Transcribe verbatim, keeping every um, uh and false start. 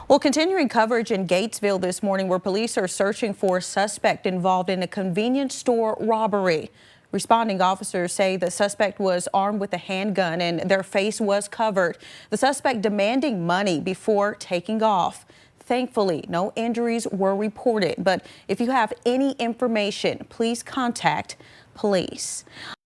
Well, continuing coverage in Gatesville this morning, where police are searching for a suspect involved in a convenience store robbery. Responding officers say the suspect was armed with a handgun and their face was covered. The suspect demanding money before taking off. Thankfully, no injuries were reported, but if you have any information, please contact police.